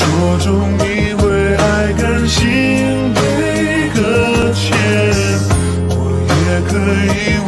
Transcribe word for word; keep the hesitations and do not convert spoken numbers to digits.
说中你为爱甘心被搁浅，我也可以。